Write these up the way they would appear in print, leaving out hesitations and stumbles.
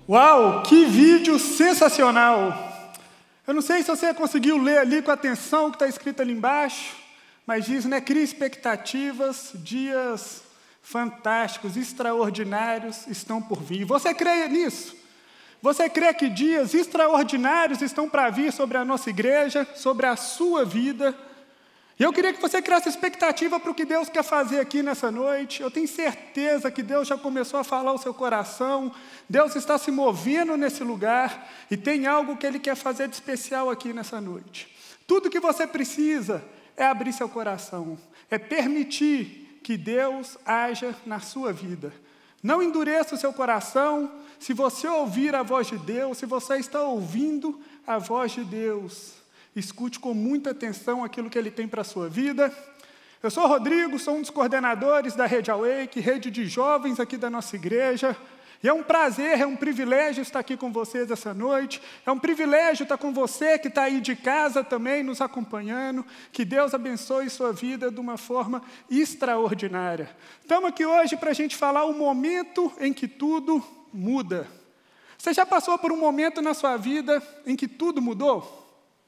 Uau, que vídeo sensacional! Eu não sei se você conseguiu ler ali com atenção o que está escrito ali embaixo, mas diz, né, cria expectativas, dias fantásticos, extraordinários estão por vir. Você crê nisso? Você crê que dias extraordinários estão para vir sobre a nossa igreja, sobre a sua vida? E eu queria que você criasse expectativa para o que Deus quer fazer aqui nessa noite. Eu tenho certeza que Deus já começou a falar ao seu coração. Deus está se movendo nesse lugar e tem algo que Ele quer fazer de especial aqui nessa noite. Tudo que você precisa é abrir seu coração, é permitir que Deus haja na sua vida. Não endureça o seu coração. Se você ouvir a voz de Deus, se você está ouvindo a voz de Deus, escute com muita atenção aquilo que Ele tem para a sua vida. Eu sou o Rodrigo, sou um dos coordenadores da Rede Awake, rede de jovens aqui da nossa igreja. E é um prazer, é um privilégio estar aqui com vocês essa noite. É um privilégio estar com você que está aí de casa também nos acompanhando. Que Deus abençoe sua vida de uma forma extraordinária. Estamos aqui hoje para a gente falar o momento em que tudo muda. Você já passou por um momento na sua vida em que tudo mudou?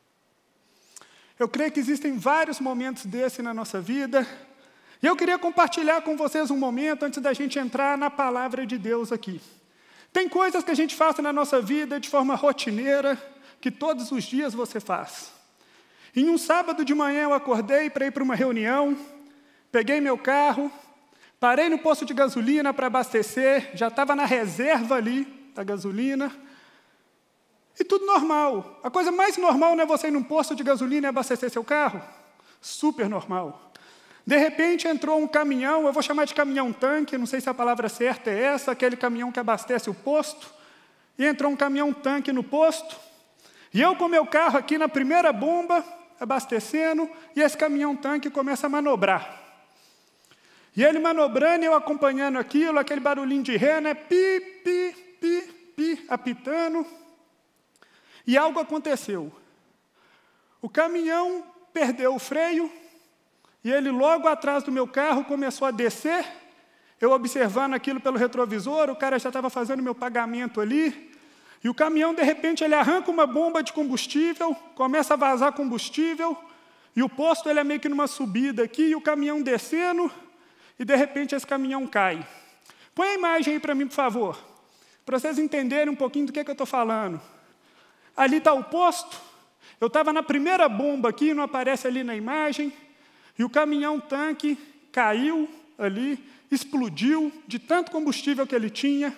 Eu creio que existem vários momentos desse na nossa vida. E eu queria compartilhar com vocês um momento antes da gente entrar na palavra de Deus aqui. Tem coisas que a gente faz na nossa vida de forma rotineira, que todos os dias você faz. Em um sábado de manhã eu acordei para ir para uma reunião, peguei meu carro, parei no posto de gasolina para abastecer, já estava na reserva ali da gasolina. E tudo normal. A coisa mais normal não é você ir num posto de gasolina e abastecer seu carro? Super normal. De repente entrou um caminhão, eu vou chamar de caminhão-tanque, não sei se a palavra certa é essa, aquele caminhão que abastece o posto. E entrou um caminhão-tanque no posto. E eu com meu carro aqui na primeira bomba, abastecendo, e esse caminhão-tanque começa a manobrar. E ele manobrando, eu acompanhando aquilo, aquele barulhinho de ré, né? Pi, pi, pi, pi, apitando. E algo aconteceu. O caminhão perdeu o freio e ele logo atrás do meu carro começou a descer. Eu observando aquilo pelo retrovisor, o cara já estava fazendo meu pagamento ali. E o caminhão, de repente, ele arranca uma bomba de combustível, começa a vazar combustível. E o posto ele é meio que numa subida aqui, e o caminhão descendo, e de repente esse caminhão cai. Põe a imagem aí para mim, por favor, para vocês entenderem um pouquinho do que eu estou falando. Ali está o posto, eu estava na primeira bomba aqui, não aparece ali na imagem, e o caminhão-tanque caiu ali, explodiu de tanto combustível que ele tinha.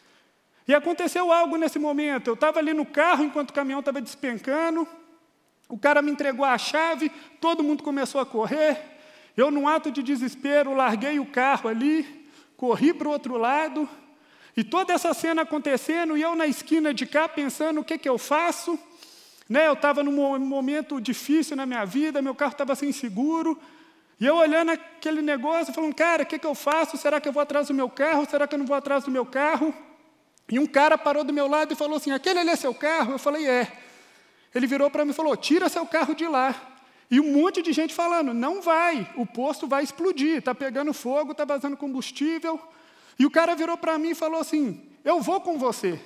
E aconteceu algo nesse momento, eu estava ali no carro enquanto o caminhão estava despencando, o cara me entregou a chave, todo mundo começou a correr, eu num ato de desespero larguei o carro ali, corri para o outro lado. E toda essa cena acontecendo, e eu na esquina de cá pensando o que eu faço. Né? Eu estava num momento difícil na minha vida, meu carro estava sem seguro. E eu olhando aquele negócio, falando, cara, o que eu faço? Será que eu vou atrás do meu carro? Será que eu não vou atrás do meu carro? E um cara parou do meu lado e falou assim, aquele ali é seu carro? Eu falei, é. Ele virou para mim e falou, tira seu carro de lá. E um monte de gente falando, não vai, o posto vai explodir, está pegando fogo, está vazando combustível. E o cara virou para mim e falou assim, eu vou com você.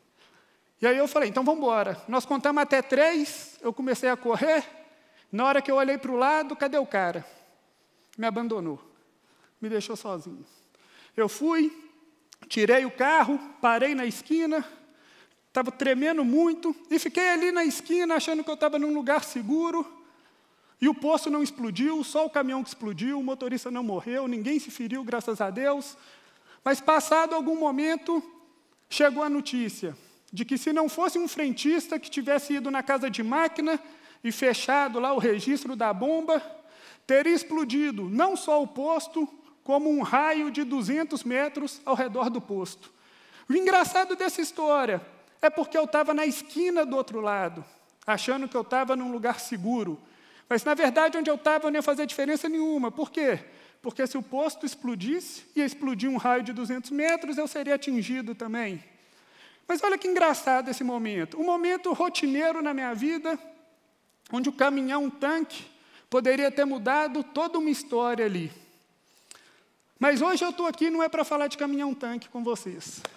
E aí eu falei, então vamos embora. Nós contamos até 3, eu comecei a correr. Na hora que eu olhei para o lado, cadê o cara? Me abandonou, me deixou sozinho. Eu fui, tirei o carro, parei na esquina, estava tremendo muito, e fiquei ali na esquina achando que eu estava num lugar seguro. E o posto não explodiu, só o caminhão que explodiu, o motorista não morreu, ninguém se feriu, graças a Deus. Mas passado algum momento, chegou a notícia de que se não fosse um frentista que tivesse ido na casa de máquina e fechado lá o registro da bomba, teria explodido não só o posto, como um raio de 200 metros ao redor do posto. O engraçado dessa história é porque eu estava na esquina do outro lado, achando que eu estava num lugar seguro. Mas, na verdade, onde eu estava não ia fazer diferença nenhuma. Por quê? Porque se o posto explodisse, ia explodir um raio de 200 metros, eu seria atingido também. Mas olha que engraçado esse momento. Um momento rotineiro na minha vida, onde o caminhão-tanque poderia ter mudado toda uma história ali. Mas hoje eu estou aqui não é para falar de caminhão-tanque com vocês.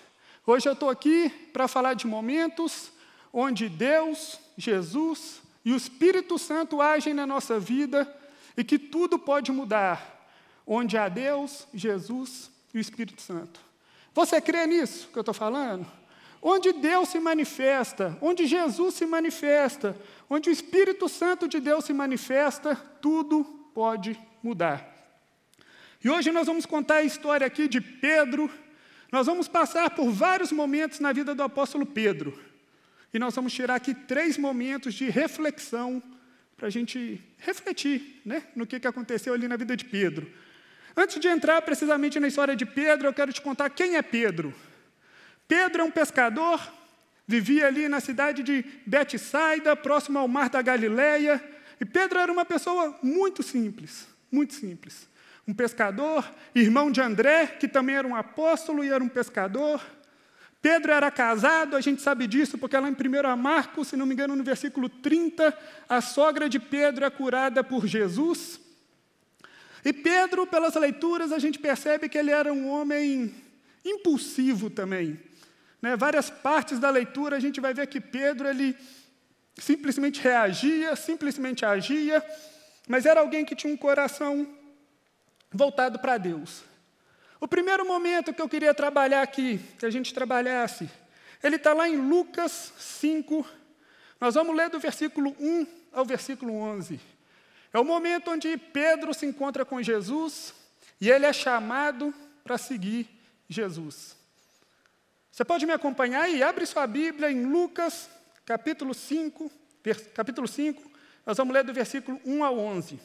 Hoje eu estou aqui para falar de momentos onde Deus, Jesus e o Espírito Santo agem na nossa vida e que tudo pode mudar, onde há Deus, Jesus e o Espírito Santo. Você crê nisso que eu estou falando? Onde Deus se manifesta, onde Jesus se manifesta, onde o Espírito Santo de Deus se manifesta, tudo pode mudar. E hoje nós vamos contar a história aqui de Pedro. Nós vamos passar por vários momentos na vida do apóstolo Pedro. E nós vamos tirar aqui 3 momentos de reflexão para a gente refletir, né, no que aconteceu ali na vida de Pedro. Antes de entrar precisamente na história de Pedro, eu quero te contar quem é Pedro. Pedro é um pescador, vivia ali na cidade de Betsaida, próximo ao mar da Galileia. E Pedro era uma pessoa muito simples, muito simples. Um pescador, irmão de André, que também era um apóstolo e era um pescador. Pedro era casado, a gente sabe disso, porque lá em 1 Marcos, se não me engano, no versículo 30, a sogra de Pedro é curada por Jesus. E Pedro, pelas leituras, a gente percebe que ele era um homem impulsivo também. Né? Várias partes da leitura a gente vai ver que Pedro ele simplesmente reagia, simplesmente agia, mas era alguém que tinha um coração voltado para Deus. O primeiro momento que eu queria trabalhar aqui, que a gente trabalhasse, ele está lá em Lucas 5, nós vamos ler do versículo 1 ao versículo 11. É o momento onde Pedro se encontra com Jesus e ele é chamado para seguir Jesus. Você pode me acompanhar aí? Abre sua Bíblia em Lucas, capítulo 5, nós vamos ler do versículo 1 ao 11.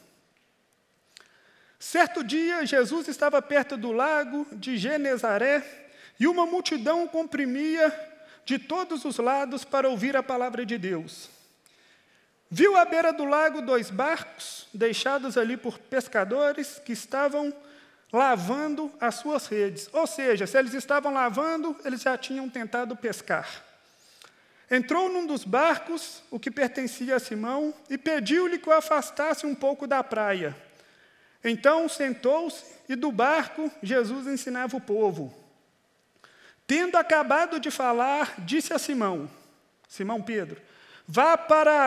Certo dia, Jesus estava perto do lago de Genezaré e uma multidão o comprimia de todos os lados para ouvir a palavra de Deus. Viu à beira do lago 2 barcos, deixados ali por pescadores que estavam lavando as suas redes. Ou seja, se eles estavam lavando, eles já tinham tentado pescar. Entrou num dos barcos, o que pertencia a Simão, e pediu-lhe que o afastasse um pouco da praia. Então sentou-se e do barco Jesus ensinava o povo. Tendo acabado de falar, disse a Simão Pedro, vá para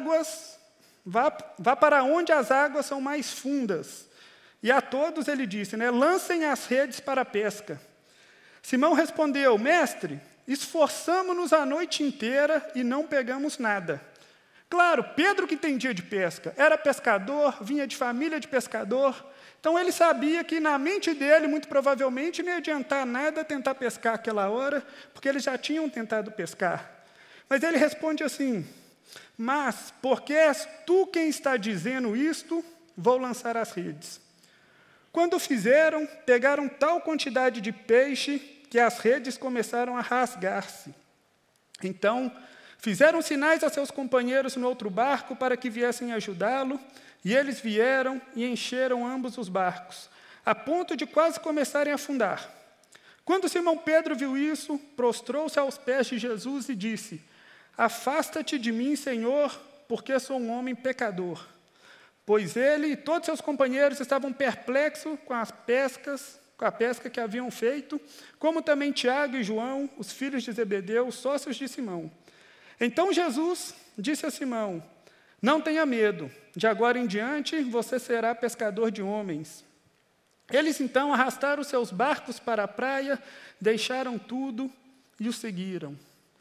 onde as águas são mais fundas. E a todos ele disse, lancem as redes para a pesca. Simão respondeu, mestre, esforçamo-nos a noite inteira e não pegamos nada. Claro, Pedro que entendia de pesca, era pescador, vinha de família de pescador, então ele sabia que na mente dele, muito provavelmente, não ia adiantar nada tentar pescar aquela hora, porque eles já tinham tentado pescar. Mas ele responde assim, mas, porque és tu quem está dizendo isto, vou lançar as redes. Quando fizeram, pegaram tal quantidade de peixe que as redes começaram a rasgar-se. Então, fizeram sinais a seus companheiros no outro barco para que viessem ajudá-lo, e eles vieram e encheram ambos os barcos, a ponto de quase começarem a afundar. Quando Simão Pedro viu isso, prostrou-se aos pés de Jesus e disse, afasta-te de mim, Senhor, porque sou um homem pecador. Pois ele e todos seus companheiros estavam perplexos com a pesca que haviam feito, como também Tiago e João, os filhos de Zebedeu, sócios de Simão. Então Jesus disse a Simão, não tenha medo, de agora em diante você será pescador de homens. Eles então arrastaram seus barcos para a praia, deixaram tudo e o seguiram.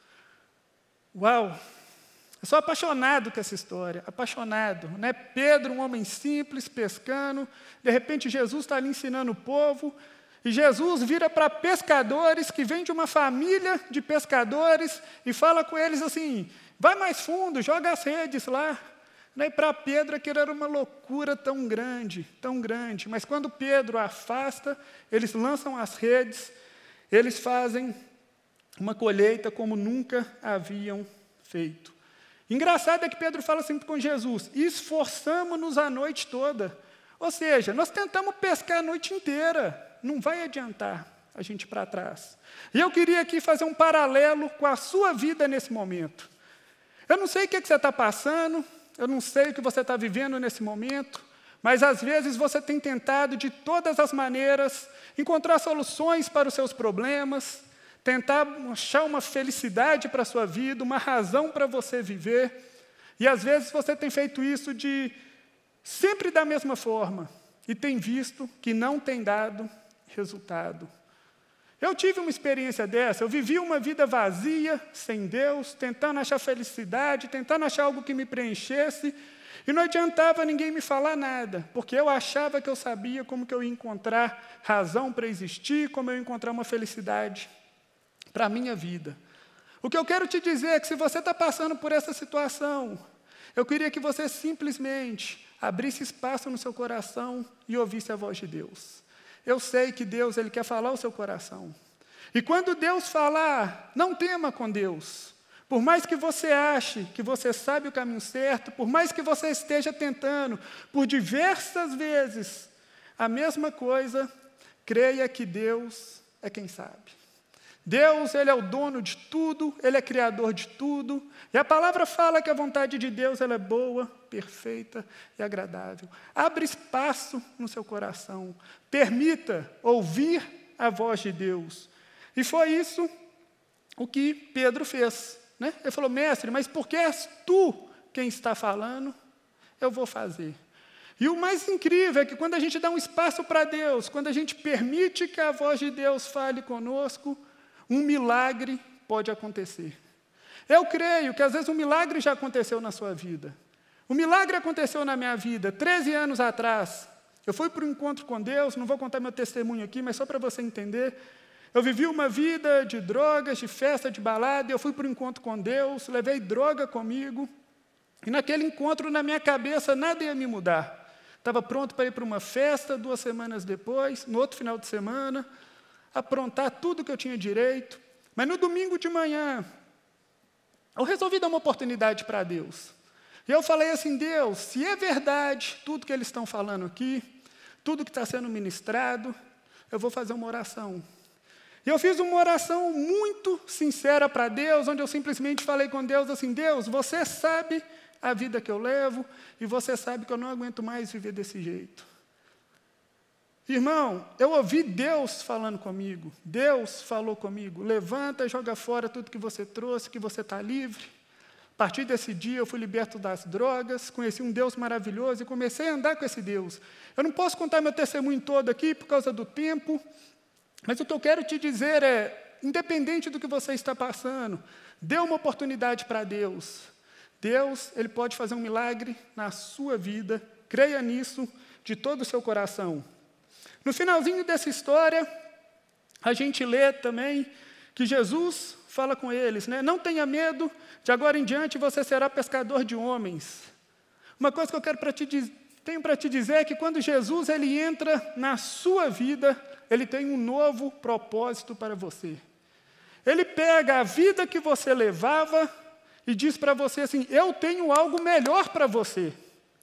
Uau! Eu sou apaixonado com essa história, apaixonado. Né? Pedro, um homem simples, pescando, de repente Jesus está ali ensinando o povo, e Jesus vira para pescadores que vêm de uma família de pescadores e fala com eles assim, vai mais fundo, joga as redes lá. Né? E para Pedro aquilo era uma loucura tão grande, mas quando Pedro afasta, eles lançam as redes, eles fazem uma colheita como nunca haviam feito. Engraçado é que Pedro fala assim com Jesus, esforçamo-nos a noite toda. Ou seja, nós tentamos pescar a noite inteira, não vai adiantar a gente ir para trás. E eu queria aqui fazer um paralelo com a sua vida nesse momento. Eu não sei o que você está passando, eu não sei o que você está vivendo nesse momento, mas às vezes você tem tentado de todas as maneiras encontrar soluções para os seus problemas, tentar achar uma felicidade para a sua vida, uma razão para você viver. E às vezes você tem feito isso de sempre da mesma forma e tem visto que não tem dado resultado. Eu tive uma experiência dessa, eu vivi uma vida vazia, sem Deus, tentando achar felicidade, tentando achar algo que me preenchesse, e não adiantava ninguém me falar nada, porque eu achava que eu sabia como que eu ia encontrar razão para existir, como eu ia encontrar uma felicidade para a minha vida. O que eu quero te dizer é que se você está passando por essa situação, eu queria que você simplesmente abrisse espaço no seu coração e ouvisse a voz de Deus. Eu sei que Deus, Ele quer falar ao seu coração. E quando Deus falar, não tema com Deus. Por mais que você ache que você sabe o caminho certo, por mais que você esteja tentando por diversas vezes a mesma coisa, creia que Deus é quem sabe. Deus, Ele é o dono de tudo, Ele é criador de tudo, e a palavra fala que a vontade de Deus ela é boa, perfeita e agradável. Abre espaço no seu coração, permita ouvir a voz de Deus. E foi isso o que Pedro fez, né? Ele falou, mestre, mas porque és tu quem está falando, eu vou fazer. E o mais incrível é que quando a gente dá um espaço para Deus, quando a gente permite que a voz de Deus fale conosco, um milagre pode acontecer. Eu creio que às vezes um milagre já aconteceu na sua vida. O milagre aconteceu na minha vida, 13 anos atrás. Eu fui para um encontro com Deus, não vou contar meu testemunho aqui, mas só para você entender. Eu vivi uma vida de drogas, de festa, de balada, e eu fui para um encontro com Deus, levei droga comigo, e naquele encontro, na minha cabeça, nada ia me mudar. Estava pronto para ir para uma festa, 2 semanas depois, no outro final de semana, aprontar tudo que eu tinha direito. Mas no domingo de manhã, eu resolvi dar uma oportunidade para Deus. E eu falei assim, Deus, se é verdade tudo que eles estão falando aqui, tudo que está sendo ministrado, eu vou fazer uma oração. E eu fiz uma oração muito sincera para Deus, onde eu simplesmente falei com Deus assim, Deus, você sabe a vida que eu levo, e você sabe que eu não aguento mais viver desse jeito. Irmão, eu ouvi Deus falando comigo, Deus falou comigo, levanta e joga fora tudo que você trouxe, que você está livre. A partir desse dia eu fui liberto das drogas, conheci um Deus maravilhoso e comecei a andar com esse Deus. Eu não posso contar meu testemunho todo aqui por causa do tempo, mas o que eu quero te dizer é, independente do que você está passando, dê uma oportunidade para Deus. Deus, Ele pode fazer um milagre na sua vida, creia nisso de todo o seu coração. No finalzinho dessa história, a gente lê também que Jesus fala com eles, né? Não tenha medo, de agora em diante você será pescador de homens. Uma coisa que eu tenho para te dizer é que quando Jesus ele entra na sua vida, Ele tem um novo propósito para você. Ele pega a vida que você levava e diz para você assim, eu tenho algo melhor para você.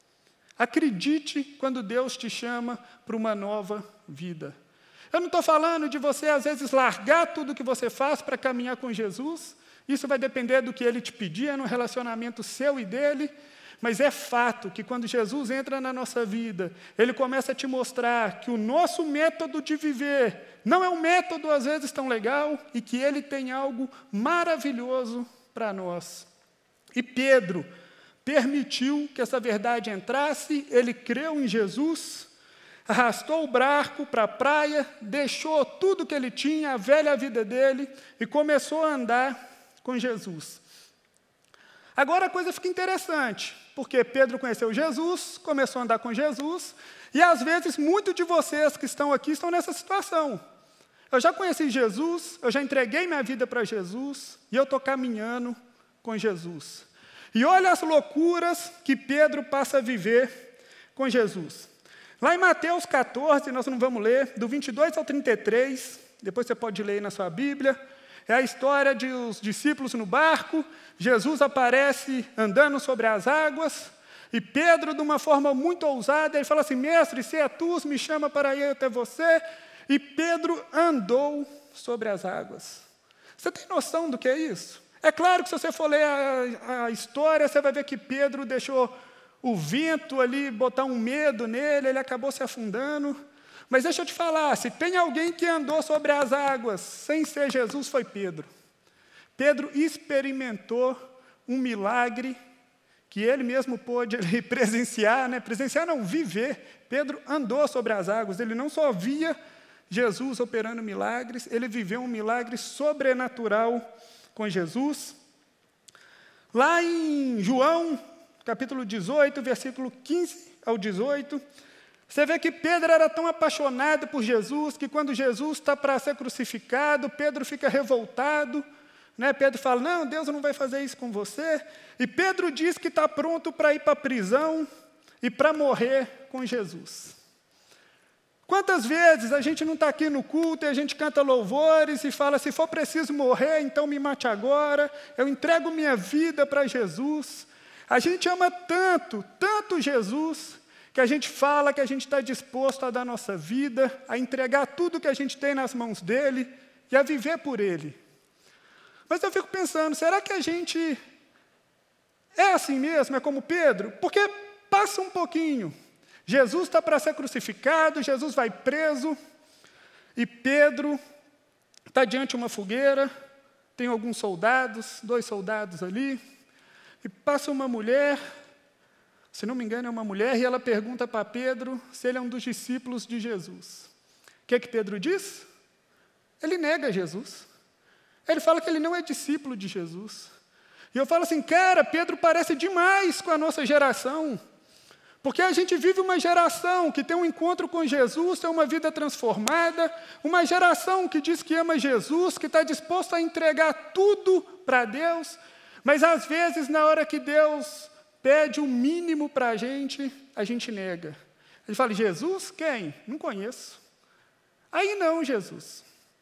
Acredite quando Deus te chama para uma nova vida. Eu não estou falando de você, às vezes, largar tudo que você faz para caminhar com Jesus. Isso vai depender do que Ele te pedir, é no relacionamento seu e dele. Mas é fato que quando Jesus entra na nossa vida, Ele começa a te mostrar que o nosso método de viver não é um método, às vezes, tão legal e que Ele tem algo maravilhoso para nós. E Pedro permitiu que essa verdade entrasse, ele creu em Jesus, arrastou o barco para a praia, deixou tudo que ele tinha, a velha vida dele, e começou a andar com Jesus. Agora a coisa fica interessante, porque Pedro conheceu Jesus, começou a andar com Jesus, e às vezes muitos de vocês que estão aqui estão nessa situação. Eu já conheci Jesus, eu já entreguei minha vida para Jesus, e eu estou caminhando com Jesus. E olha as loucuras que Pedro passa a viver com Jesus. Lá em Mateus 14, nós não vamos ler, do 22 ao 33, depois você pode ler aí na sua Bíblia, é a história dos discípulos no barco, Jesus aparece andando sobre as águas, e Pedro, de uma forma muito ousada, ele fala assim, mestre, se é tu, me chama para ir até você, e Pedro andou sobre as águas. Você tem noção do que é isso? É claro que se você for ler a história, você vai ver que Pedro deixou o vento ali botar um medo nele, ele acabou se afundando. Mas deixa eu te falar, se tem alguém que andou sobre as águas sem ser Jesus, foi Pedro. Pedro experimentou um milagre que ele mesmo pôde presenciar, né? Presenciar não, viver. Pedro andou sobre as águas, ele não só via Jesus operando milagres, ele viveu um milagre sobrenatural com Jesus. Lá em João, capítulo 18, versículo 15 ao 18, você vê que Pedro era tão apaixonado por Jesus, que quando Jesus está para ser crucificado, Pedro fica revoltado, né? Pedro fala, não, Deus não vai fazer isso com você. E Pedro diz que está pronto para ir para a prisão e para morrer com Jesus. Quantas vezes a gente não está aqui no culto e a gente canta louvores e fala, se for preciso morrer, então me mate agora, eu entrego minha vida para Jesus. A gente ama tanto, tanto Jesus, que a gente fala que a gente está disposto a dar nossa vida, a entregar tudo que a gente tem nas mãos dele e a viver por ele. Mas eu fico pensando, será que a gente é assim mesmo, é como Pedro? Porque passa um pouquinho, Jesus está para ser crucificado, Jesus vai preso, e Pedro está diante de uma fogueira, tem alguns soldados, 2 soldados ali, e passa uma mulher, se não me engano é uma mulher, e ela pergunta para Pedro se ele é um dos discípulos de Jesus. O que Pedro diz? Ele nega Jesus. Ele fala que ele não é discípulo de Jesus. E eu falo assim, cara, Pedro parece demais com a nossa geração. Porque a gente vive uma geração que tem um encontro com Jesus, tem uma vida transformada, uma geração que diz que ama Jesus, que está disposta a entregar tudo para Deus, mas às vezes na hora que Deus pede o mínimo para a gente nega. Ele fala, Jesus, quem? Não conheço. Aí não, Jesus.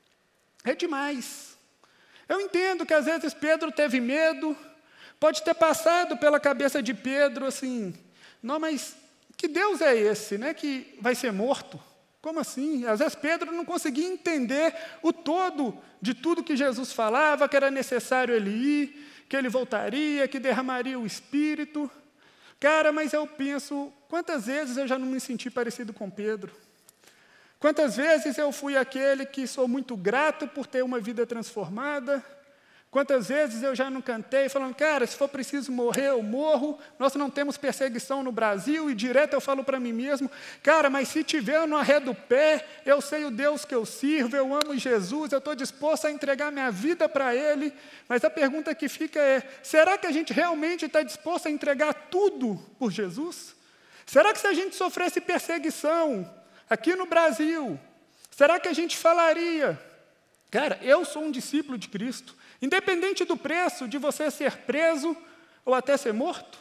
É demais. Eu entendo que às vezes Pedro teve medo, pode ter passado pela cabeça de Pedro assim, não, mas que Deus é esse, né, que vai ser morto? Como assim? Às vezes Pedro não conseguia entender o todo de tudo que Jesus falava, que era necessário ele ir, que ele voltaria, que derramaria o Espírito. Cara, mas eu penso, quantas vezes eu já não me senti parecido com Pedro? Quantas vezes eu fui aquele que sou muito grato por ter uma vida transformada? Quantas vezes eu já não cantei falando, cara, se for preciso morrer, eu morro, nós não temos perseguição no Brasil, e direto eu falo para mim mesmo, cara, mas se tiver no arré do pé, eu sei o Deus que eu sirvo, eu amo Jesus, eu estou disposto a entregar minha vida para Ele, mas a pergunta que fica é, será que a gente realmente está disposto a entregar tudo por Jesus? Será que se a gente sofresse perseguição aqui no Brasil, será que a gente falaria, cara, eu sou um discípulo de Cristo, independente do preço de você ser preso ou até ser morto?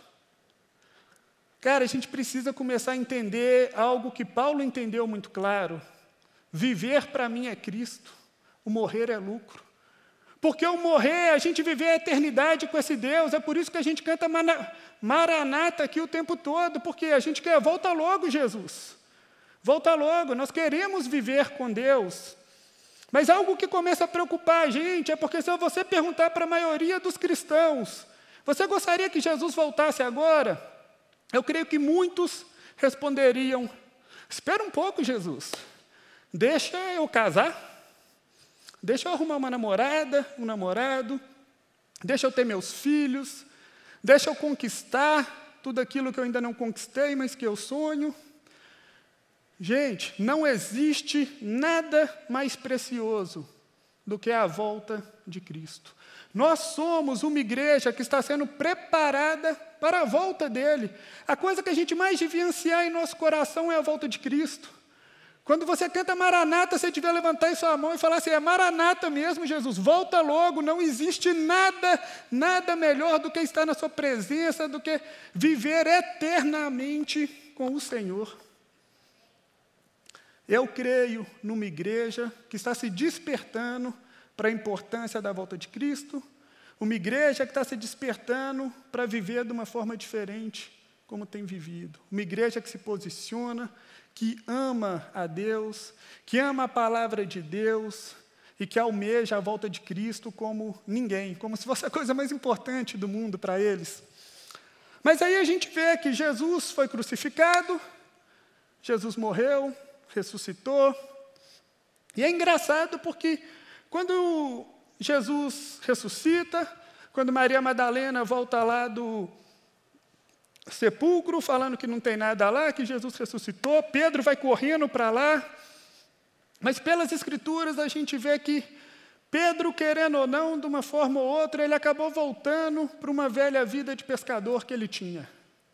Cara, a gente precisa começar a entender algo que Paulo entendeu muito claro. Viver para mim é Cristo, o morrer é lucro. Porque o morrer, a gente viver a eternidade com esse Deus, é por isso que a gente canta Maranata aqui o tempo todo, porque a gente quer, volta logo, Jesus. Volta logo, nós queremos viver com Deus. Mas algo que começa a preocupar a gente é porque se você perguntar para a maioria dos cristãos, você gostaria que Jesus voltasse agora? Eu creio que muitos responderiam, espera um pouco, Jesus, deixa eu casar, deixa eu arrumar uma namorada, um namorado, deixa eu ter meus filhos, deixa eu conquistar tudo aquilo que eu ainda não conquistei, mas que eu sonho. Gente, não existe nada mais precioso do que a volta de Cristo. Nós somos uma igreja que está sendo preparada para a volta dele. A coisa que a gente mais devia ansiar em nosso coração é a volta de Cristo. Quando você canta Maranata, você devia levantar em sua mão e falar assim, é Maranata mesmo, Jesus, volta logo, não existe nada melhor do que estar na sua presença, do que viver eternamente com o Senhor. Eu creio numa igreja que está se despertando para a importância da volta de Cristo, uma igreja que está se despertando para viver de uma forma diferente, como tem vivido. Uma igreja que se posiciona, que ama a Deus, que ama a palavra de Deus e que almeja a volta de Cristo como ninguém, como se fosse a coisa mais importante do mundo para eles. Mas aí a gente vê que Jesus foi crucificado, Jesus morreu, ressuscitou. E é engraçado porque quando Jesus ressuscita, quando Maria Madalena volta lá do sepulcro, falando que não tem nada lá, que Jesus ressuscitou, Pedro vai correndo para lá, mas pelas Escrituras a gente vê que Pedro, querendo ou não, de uma forma ou outra, ele acabou voltando para uma velha vida de pescador que ele tinha.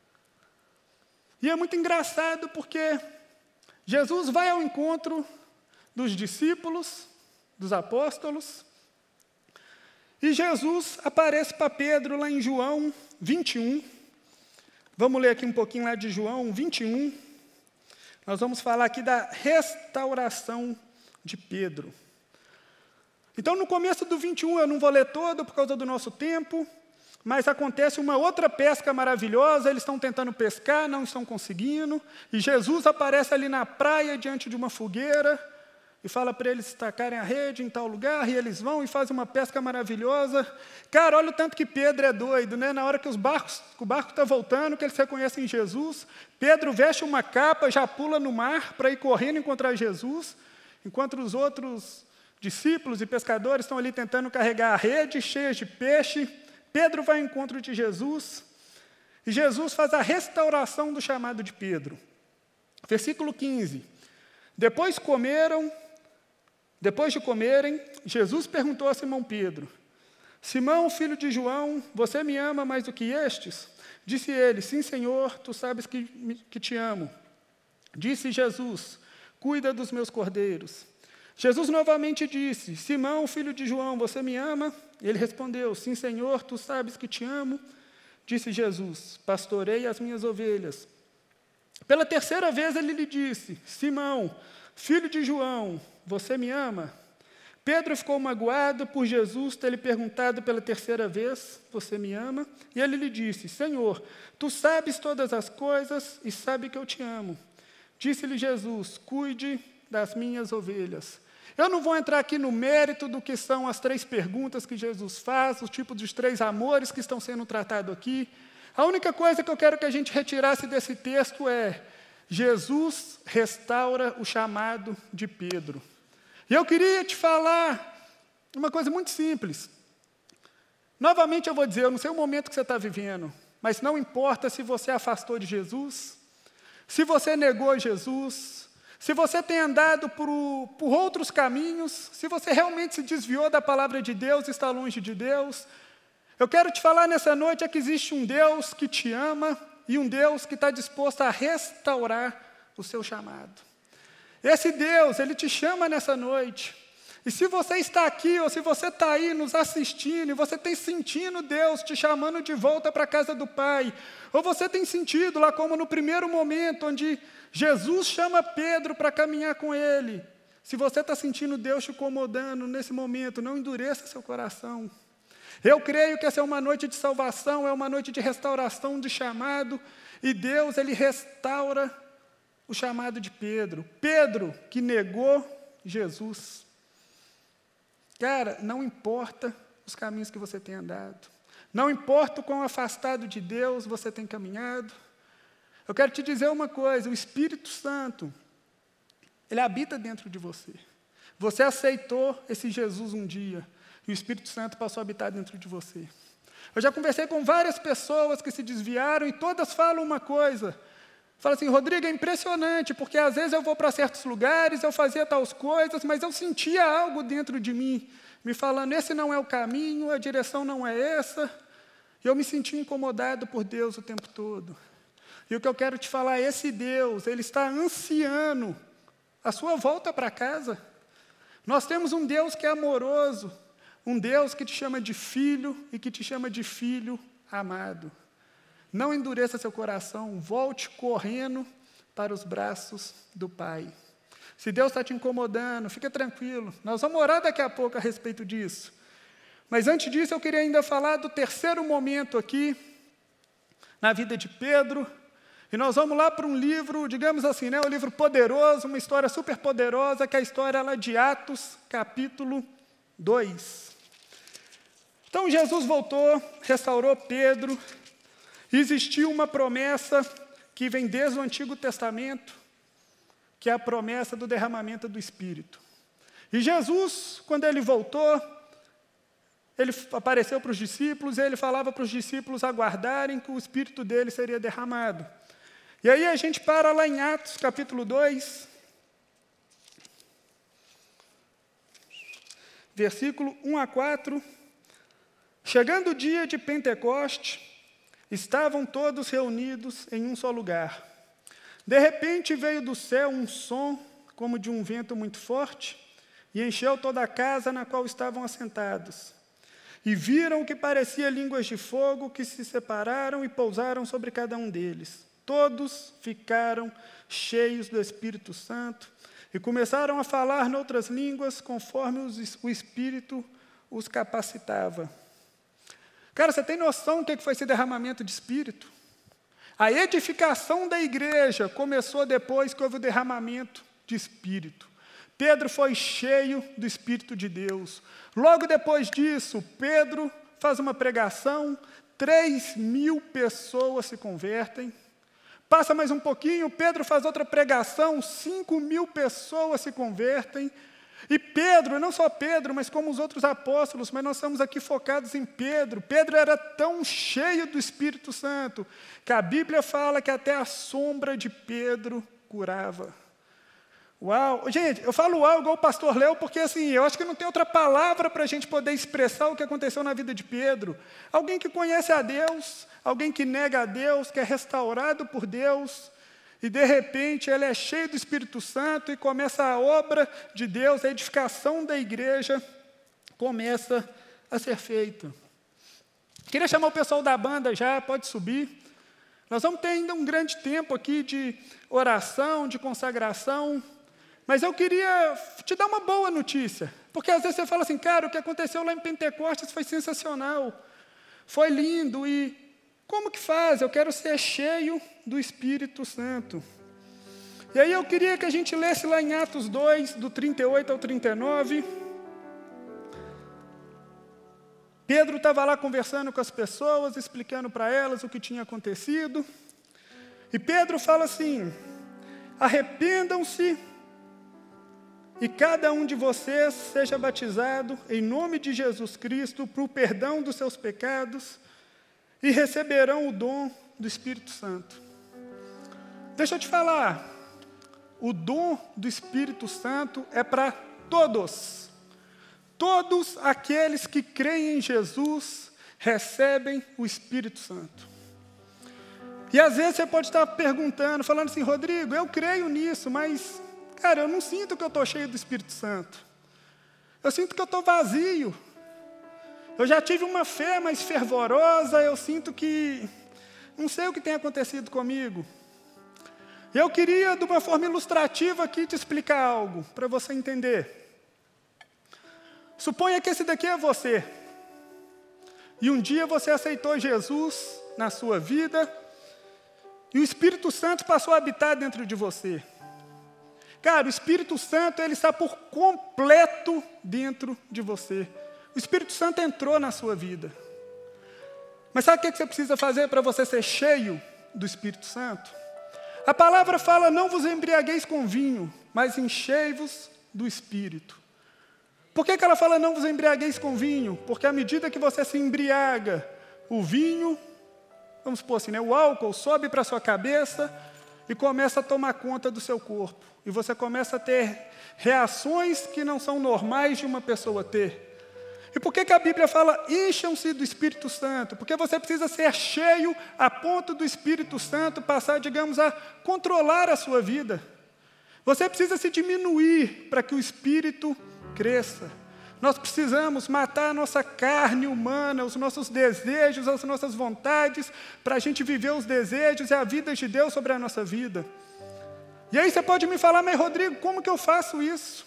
E é muito engraçado porque Jesus vai ao encontro dos discípulos, dos apóstolos, e Jesus aparece para Pedro lá em João 21. Vamos ler aqui um pouquinho lá de João 21. Nós vamos falar aqui da restauração de Pedro. Então, no começo do 21, eu não vou ler todo por causa do nosso tempo, mas acontece uma outra pesca maravilhosa, eles estão tentando pescar, não estão conseguindo, e Jesus aparece ali na praia, diante de uma fogueira, e fala para eles tacarem a rede em tal lugar, e eles vão e fazem uma pesca maravilhosa. Cara, olha o tanto que Pedro é doido, né? Na hora que o barco está voltando, que eles reconhecem Jesus, Pedro veste uma capa, já pula no mar para ir correndo encontrar Jesus, enquanto os outros discípulos e pescadores estão ali tentando carregar a rede cheia de peixe. Pedro vai ao encontro de Jesus, e Jesus faz a restauração do chamado de Pedro. Versículo 15. Depois de comerem, Jesus perguntou a Simão Pedro: Simão, filho de João, você me ama mais do que estes? Disse ele: Sim, Senhor, tu sabes que te amo. Disse Jesus: Cuida dos meus cordeiros. Jesus novamente disse: Simão, filho de João, você me ama? Ele respondeu: Sim, Senhor, tu sabes que te amo. Disse Jesus: Pastorei as minhas ovelhas. Pela terceira vez ele lhe disse: Simão, filho de João, você me ama? Pedro ficou magoado por Jesus ter lhe perguntado pela terceira vez: Você me ama? E ele lhe disse: Senhor, tu sabes todas as coisas e sabe que eu te amo. Disse-lhe Jesus: Cuide das minhas ovelhas. Eu não vou entrar aqui no mérito do que são as 3 perguntas que Jesus faz, os tipos dos 3 amores que estão sendo tratados aqui. A única coisa que eu quero que a gente retirasse desse texto é: Jesus restaura o chamado de Pedro. E eu queria te falar uma coisa muito simples. Novamente eu vou dizer, eu não sei o momento que você está vivendo, mas não importa se você afastou de Jesus, se você negou Jesus, se você tem andado por outros caminhos, se você realmente se desviou da palavra de Deus e está longe de Deus, eu quero te falar nessa noite é que existe um Deus que te ama e um Deus que está disposto a restaurar o seu chamado. Esse Deus, Ele te chama nessa noite. E se você está aqui, ou se você está aí nos assistindo, e você tem sentido Deus te chamando de volta para a casa do Pai, ou você tem sentido lá como no primeiro momento, onde Jesus chama Pedro para caminhar com Ele, se você está sentindo Deus te incomodando nesse momento, não endureça seu coração. Eu creio que essa é uma noite de salvação, é uma noite de restauração, de chamado, e Deus, Ele restaura o chamado de Pedro. Pedro, que negou Jesus. Cara, não importa os caminhos que você tem andado, não importa o quão afastado de Deus você tem caminhado, eu quero te dizer uma coisa: o Espírito Santo, Ele habita dentro de você. Você aceitou esse Jesus um dia, e o Espírito Santo passou a habitar dentro de você. Eu já conversei com várias pessoas que se desviaram, e todas falam uma coisa. Fala assim: Rodrigo, é impressionante, porque às vezes eu vou para certos lugares, eu fazia tais coisas, mas eu sentia algo dentro de mim, me falando: esse não é o caminho, a direção não é essa. E eu me sentia incomodado por Deus o tempo todo. E o que eu quero te falar, esse Deus, Ele está ansiando a sua volta para casa. Nós temos um Deus que é amoroso, um Deus que te chama de filho e que te chama de filho amado. Não endureça seu coração, volte correndo para os braços do Pai. Se Deus está te incomodando, fica tranquilo. Nós vamos orar daqui a pouco a respeito disso. Mas antes disso, eu queria ainda falar do terceiro momento aqui, na vida de Pedro. E nós vamos lá para um livro, digamos assim, um livro poderoso, uma história super poderosa, que é a história lá de Atos, capítulo 2. Então, Jesus voltou, restaurou Pedro. Existiu uma promessa que vem desde o Antigo Testamento, que é a promessa do derramamento do Espírito. E Jesus, quando ele voltou, ele apareceu para os discípulos e ele falava para os discípulos aguardarem que o Espírito dele seria derramado. E aí a gente para lá em Atos, capítulo 2, versículo 1 a 4. Chegando o dia de Pentecoste, estavam todos reunidos em um só lugar. De repente veio do céu um som, como de um vento muito forte, e encheu toda a casa na qual estavam assentados. E viram o que parecia línguas de fogo que se separaram e pousaram sobre cada um deles. Todos ficaram cheios do Espírito Santo e começaram a falar noutras línguas conforme o Espírito os capacitava. Cara, você tem noção do que foi esse derramamento de Espírito? A edificação da igreja começou depois que houve o derramamento de Espírito. Pedro foi cheio do Espírito de Deus. Logo depois disso, Pedro faz uma pregação, 3.000 pessoas se convertem. Passa mais um pouquinho, Pedro faz outra pregação, 5.000 pessoas se convertem. E Pedro, não só Pedro, mas como os outros apóstolos, mas nós estamos aqui focados em Pedro. Pedro era tão cheio do Espírito Santo, que a Bíblia fala que até a sombra de Pedro curava. Uau! Gente, eu falo uau igual o pastor Léo, porque assim, eu acho que não tem outra palavra para a gente poder expressar o que aconteceu na vida de Pedro. Alguém que conhece a Deus, alguém que nega a Deus, que é restaurado por Deus, e de repente ele é cheio do Espírito Santo e começa a obra de Deus, a edificação da igreja começa a ser feita. Queria chamar o pessoal da banda já, pode subir. Nós vamos ter ainda um grande tempo aqui de oração, de consagração, mas eu queria te dar uma boa notícia, porque às vezes você fala assim, cara, o que aconteceu lá em Pentecostes foi sensacional, foi lindo, e como que faz? Eu quero ser cheio do Espírito Santo. E aí eu queria que a gente lesse lá em Atos 2, do 38 ao 39. Pedro estava lá conversando com as pessoas, explicando para elas o que tinha acontecido. E Pedro fala assim, arrependam-se e cada um de vocês seja batizado em nome de Jesus Cristo para o perdão dos seus pecados e receberão o dom do Espírito Santo. Deixa eu te falar, o dom do Espírito Santo é para todos. Todos aqueles que creem em Jesus recebem o Espírito Santo. E às vezes você pode estar perguntando, falando assim, Rodrigo, eu creio nisso, mas, cara, eu não sinto que eu estou cheio do Espírito Santo. Eu sinto que eu estou vazio. Eu já tive uma fé mais fervorosa, eu sinto que não sei o que tem acontecido comigo. Eu queria, de uma forma ilustrativa aqui, te explicar algo, para você entender. Suponha que esse daqui é você. E um dia você aceitou Jesus na sua vida, e o Espírito Santo passou a habitar dentro de você. Cara, o Espírito Santo, ele está por completo dentro de você. O Espírito Santo entrou na sua vida. Mas sabe o que você precisa fazer para você ser cheio do Espírito Santo? A palavra fala, não vos embriagueis com vinho, mas enchei-vos do Espírito. Por que ela fala, não vos embriagueis com vinho? Porque à medida que você se embriaga, o vinho, vamos supor assim, né, o álcool sobe para a sua cabeça e começa a tomar conta do seu corpo. E você começa a ter reações que não são normais de uma pessoa ter. E por que a Bíblia fala, encham-se do Espírito Santo? Porque você precisa ser cheio a ponto do Espírito Santo passar, digamos, a controlar a sua vida. Você precisa se diminuir para que o Espírito cresça. Nós precisamos matar a nossa carne humana, os nossos desejos, as nossas vontades, para a gente viver os desejos e a vida de Deus sobre a nossa vida. E aí você pode me falar, mas Rodrigo, como que eu faço isso?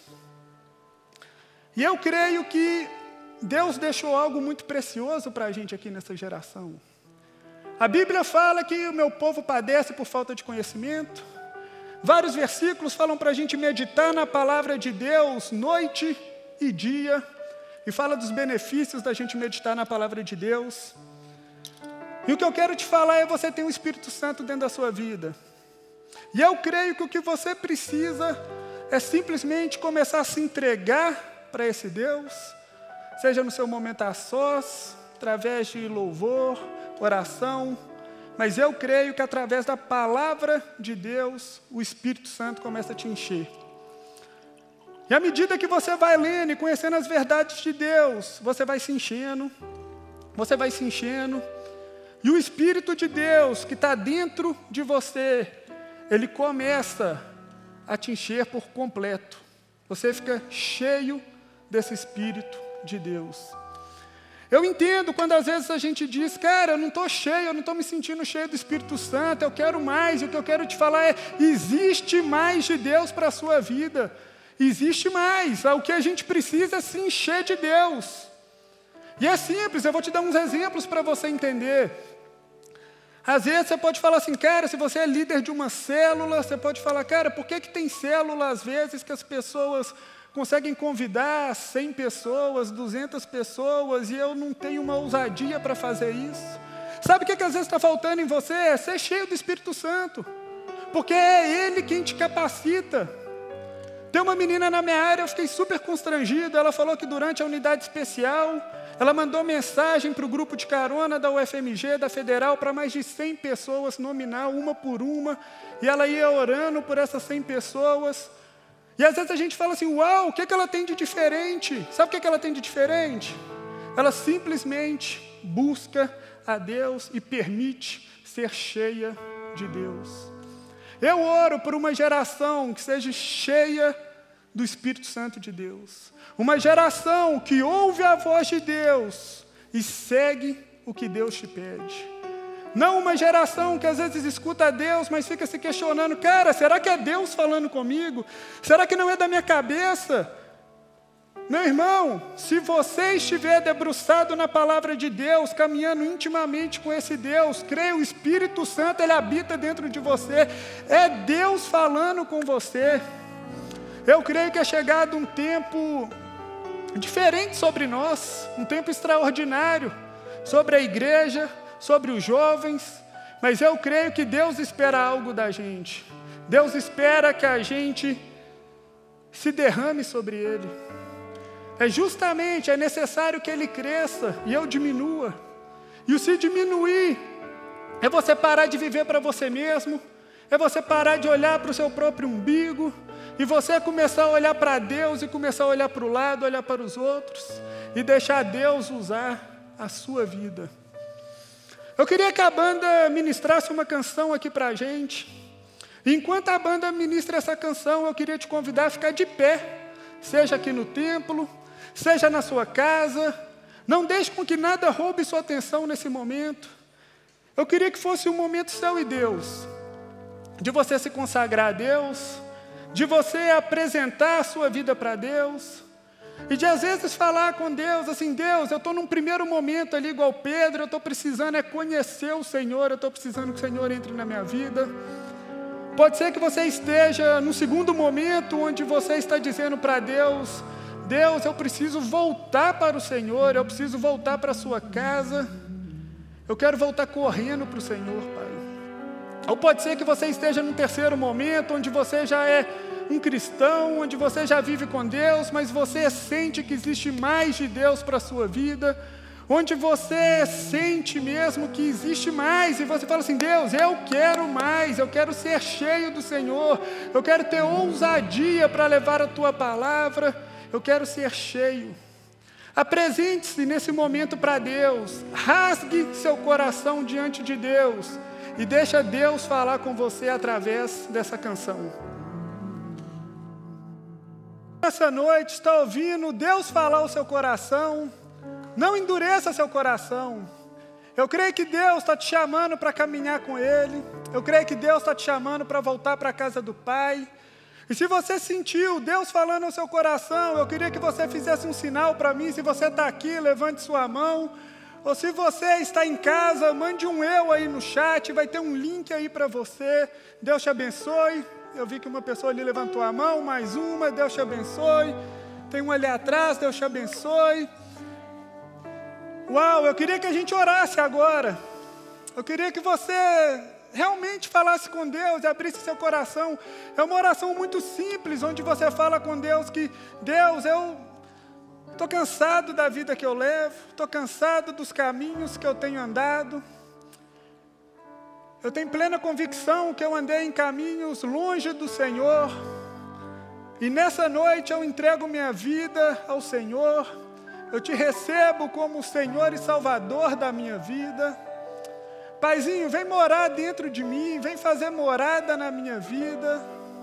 E eu creio que Deus deixou algo muito precioso para a gente aqui nessa geração. A Bíblia fala que o meu povo padece por falta de conhecimento. Vários versículos falam para a gente meditar na palavra de Deus noite e dia. E fala dos benefícios da gente meditar na palavra de Deus. E o que eu quero te falar é você ter o Espírito Santo dentro da sua vida. E eu creio que o que você precisa é simplesmente começar a se entregar para esse Deus, seja no seu momento a sós, através de louvor, oração, mas eu creio que através da palavra de Deus, o Espírito Santo começa a te encher. E à medida que você vai lendo e conhecendo as verdades de Deus, você vai se enchendo, e o Espírito de Deus que está dentro de você, ele começa a te encher por completo. Você fica cheio desse Espírito de Deus. Eu entendo quando às vezes a gente diz, cara, eu não estou cheio, eu não estou me sentindo cheio do Espírito Santo, eu quero mais, e o que eu quero te falar é, existe mais de Deus para a sua vida. Existe mais, o que a gente precisa é se encher de Deus. E é simples, eu vou te dar uns exemplos para você entender. Às vezes você pode falar assim, cara, se você é líder de uma célula, você pode falar, cara, por que tem célula às vezes que as pessoas conseguem convidar 100 pessoas, 200 pessoas, e eu não tenho uma ousadia para fazer isso? Sabe o que às vezes está faltando em você? É ser cheio do Espírito Santo, porque é Ele quem te capacita. Tem uma menina na minha área, eu fiquei super constrangido, ela falou que durante a unidade especial, ela mandou mensagem para o grupo de carona da UFMG, da Federal, para mais de 100 pessoas, nominal, uma por uma, e ela ia orando por essas 100 pessoas, e às vezes a gente fala assim, uau, o que ela tem de diferente? Sabe o que ela tem de diferente? Ela simplesmente busca a Deus e permite ser cheia de Deus. Eu oro por uma geração que seja cheia do Espírito Santo de Deus. Uma geração que ouve a voz de Deus e segue o que Deus te pede. Não uma geração que às vezes escuta a Deus, mas fica se questionando, cara, será que é Deus falando comigo? Será que não é da minha cabeça? Meu irmão, se você estiver debruçado na palavra de Deus, caminhando intimamente com esse Deus, creia, o Espírito Santo, ele habita dentro de você, é Deus falando com você. Eu creio que é chegado um tempo diferente sobre nós, um tempo extraordinário, sobre a igreja, sobre os jovens, mas eu creio que Deus espera algo da gente. Deus espera que a gente se derrame sobre Ele. É necessário que Ele cresça e eu diminua. E o se diminuir é você parar de viver para você mesmo, é você parar de olhar para o seu próprio umbigo, e você começar a olhar para Deus e começar a olhar para o lado, olhar para os outros, e deixar Deus usar a sua vida. Eu queria que a banda ministrasse uma canção aqui para a gente. E enquanto a banda ministra essa canção, eu queria te convidar a ficar de pé, seja aqui no templo, seja na sua casa. Não deixe com que nada roube sua atenção nesse momento. Eu queria que fosse um momento seu e Deus, de você se consagrar a Deus, de você apresentar a sua vida para Deus, e de às vezes falar com Deus, assim, Deus, eu estou num primeiro momento ali igual Pedro, eu estou precisando conhecer o Senhor, eu estou precisando que o Senhor entre na minha vida. Pode ser que você esteja no segundo momento, onde você está dizendo para Deus, Deus, eu preciso voltar para o Senhor, eu preciso voltar para a sua casa, eu quero voltar correndo para o Senhor, Pai. Ou pode ser que você esteja num terceiro momento, onde você já é um cristão, onde você já vive com Deus, mas você sente que existe mais de Deus para a sua vida, onde você sente mesmo que existe mais, e você fala assim, Deus, eu quero mais, eu quero ser cheio do Senhor, eu quero ter ousadia para levar a Tua palavra, eu quero ser cheio. Apresente-se nesse momento para Deus, rasgue seu coração diante de Deus, e deixa Deus falar com você através dessa canção. Essa noite, está ouvindo Deus falar ao seu coração? Não endureça seu coração. Eu creio que Deus está te chamando para caminhar com Ele. Eu creio que Deus está te chamando para voltar para a casa do Pai. E se você sentiu Deus falando ao seu coração, eu queria que você fizesse um sinal para mim. Se você está aqui, levante sua mão. Ou se você está em casa, mande um eu aí no chat, vai ter um link aí para você. Deus te abençoe. Eu vi que uma pessoa ali levantou a mão, mais uma, Deus te abençoe. Tem um ali atrás, Deus te abençoe. Uau, eu queria que a gente orasse agora. Eu queria que você realmente falasse com Deus e abrisse seu coração. É uma oração muito simples, onde você fala com Deus que, Deus, eu estou cansado da vida que eu levo, estou cansado dos caminhos que eu tenho andado. Eu tenho plena convicção que eu andei em caminhos longe do Senhor. E nessa noite eu entrego minha vida ao Senhor. Eu te recebo como Senhor e Salvador da minha vida. Paizinho, vem morar dentro de mim, vem fazer morada na minha vida.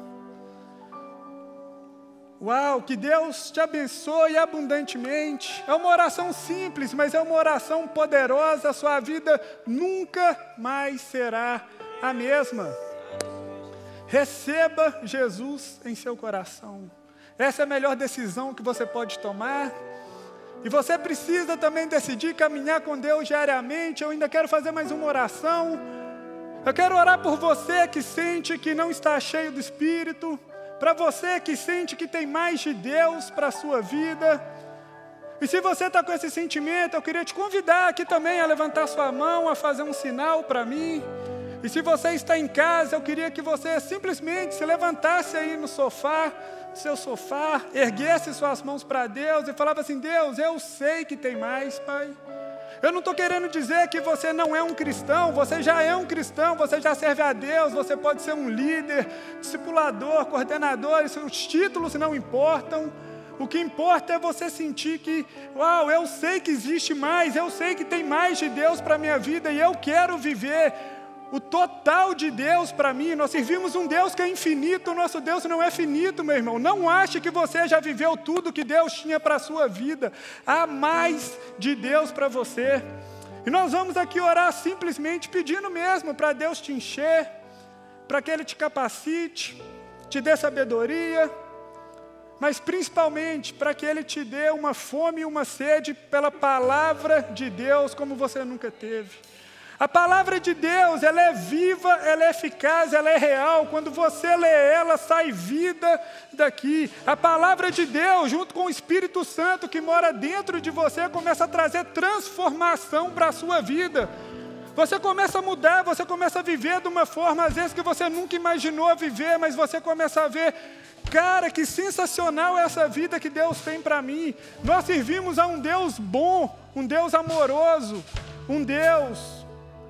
Uau, que Deus te abençoe abundantemente. É uma oração simples, mas é uma oração poderosa. A sua vida nunca mais será a mesma. Receba Jesus em seu coração. Essa é a melhor decisão que você pode tomar. E você precisa também decidir caminhar com Deus diariamente. Eu ainda quero fazer mais uma oração. Eu quero orar por você que sente que não está cheio do Espírito. Para você que sente que tem mais de Deus para a sua vida. E se você está com esse sentimento, eu queria te convidar aqui também a levantar sua mão, a fazer um sinal para mim. E se você está em casa, eu queria que você simplesmente se levantasse aí no sofá, no seu sofá, erguesse suas mãos para Deus e falava assim: Deus, eu sei que tem mais, Pai. Eu não estou querendo dizer que você não é um cristão, você já é um cristão, você já serve a Deus, você pode ser um líder, discipulador, coordenador, os títulos não importam. O que importa é você sentir que, uau, eu sei que existe mais, eu sei que tem mais de Deus para a minha vida e eu quero viver o total de Deus para mim. Nós servimos um Deus que é infinito, o nosso Deus não é finito, meu irmão. Não ache que você já viveu tudo que Deus tinha para a sua vida. Há mais de Deus para você. E nós vamos aqui orar simplesmente pedindo mesmo para Deus te encher, para que Ele te capacite, te dê sabedoria, mas principalmente para que Ele te dê uma fome e uma sede pela palavra de Deus como você nunca teve. A palavra de Deus, ela é viva, ela é eficaz, ela é real. Quando você lê ela, sai vida daqui. A palavra de Deus, junto com o Espírito Santo que mora dentro de você, começa a trazer transformação para a sua vida. Você começa a mudar, você começa a viver de uma forma, às vezes, que você nunca imaginou viver, mas você começa a ver, cara, que sensacional é essa vida que Deus tem para mim. Nós servimos a um Deus bom, um Deus amoroso, um Deus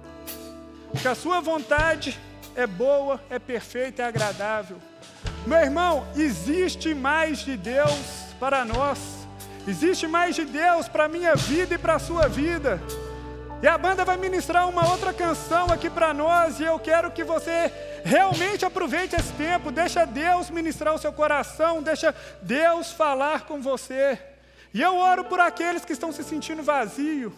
que a sua vontade é boa, é perfeita, é agradável. Meu irmão, existe mais de Deus para nós. Existe mais de Deus para a minha vida e para a sua vida. E a banda vai ministrar uma outra canção aqui para nós. E eu quero que você realmente aproveite esse tempo. Deixa Deus ministrar o seu coração. Deixa Deus falar com você. E eu oro por aqueles que estão se sentindo vazios.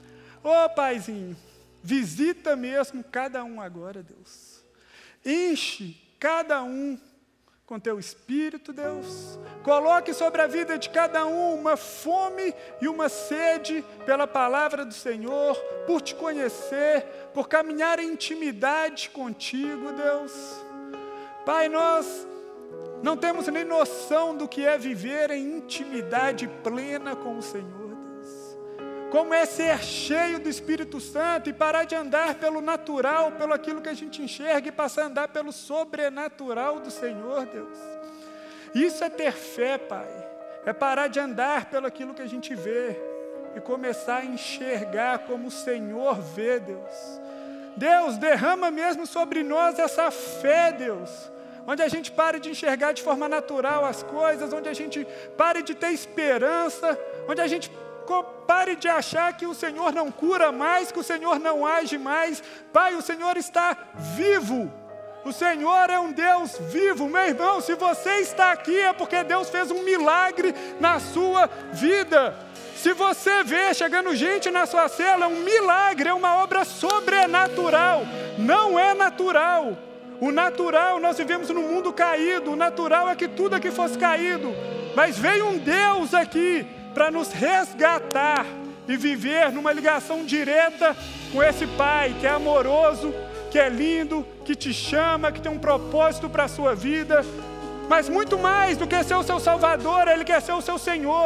Ô Paizinho, visita mesmo cada um agora, Deus. Enche cada um com Teu Espírito, Deus. Coloque sobre a vida de cada um uma fome e uma sede pela palavra do Senhor, por Te conhecer, por caminhar em intimidade contigo, Deus. Pai, nós não temos nem noção do que é viver em intimidade plena com o Senhor. Como é ser cheio do Espírito Santo e parar de andar pelo natural, pelo aquilo que a gente enxerga e passar a andar pelo sobrenatural do Senhor, Deus. Isso é ter fé, Pai. É parar de andar pelo aquilo que a gente vê e começar a enxergar como o Senhor vê, Deus. Deus, derrama mesmo sobre nós essa fé, Deus. Onde a gente pare de enxergar de forma natural as coisas, onde a gente pare de ter esperança, onde a gente pare de achar que o Senhor não cura mais, que o Senhor não age mais. Pai, o Senhor está vivo. O Senhor é um Deus vivo. Meu irmão, se você está aqui é porque Deus fez um milagre na sua vida. Se você vê chegando gente na sua cela, é um milagre, é uma obra sobrenatural. Não é natural. O natural, nós vivemos num mundo caído. O natural é que tudo aqui fosse caído. Mas veio um Deus aqui para nos resgatar e viver numa ligação direta com esse Pai que é amoroso, que é lindo, que te chama, que tem um propósito para a sua vida. Mas muito mais do que ser o seu Salvador, Ele quer ser o seu Senhor.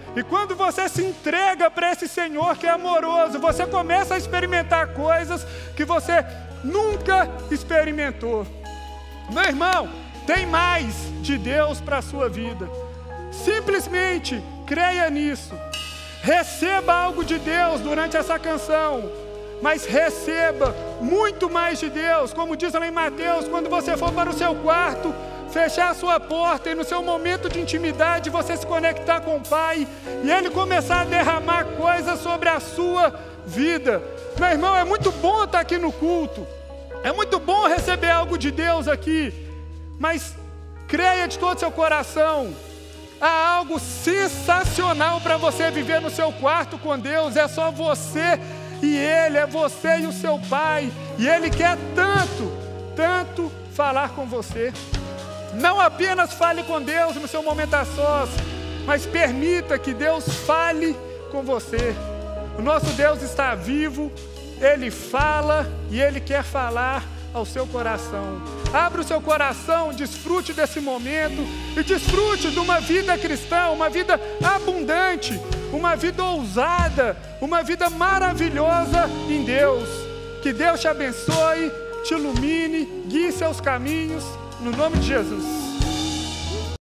E quando você se entrega para esse Senhor que é amoroso, você começa a experimentar coisas que você nunca experimentou. Meu irmão, tem mais de Deus para a sua vida. Simplesmente creia nisso. Receba algo de Deus durante essa canção, mas receba muito mais de Deus. Como diz lá em Mateus, quando você for para o seu quarto, fechar a sua porta e no seu momento de intimidade você se conectar com o Pai e Ele começar a derramar coisas sobre a sua vida. Meu irmão, é muito bom estar aqui no culto, é muito bom receber algo de Deus aqui, mas creia de todo o seu coração, há algo sensacional para você viver no seu quarto com Deus. É só você e Ele, é você e o seu Pai, e Ele quer tanto falar com você. Não apenas fale com Deus no seu momento a sós, mas permita que Deus fale com você. O nosso Deus está vivo, Ele fala e Ele quer falar ao seu coração. Abra o seu coração, desfrute desse momento e desfrute de uma vida cristã, uma vida abundante, uma vida ousada, uma vida maravilhosa em Deus. Que Deus te abençoe, te ilumine, guie seus caminhos, no nome de Jesus.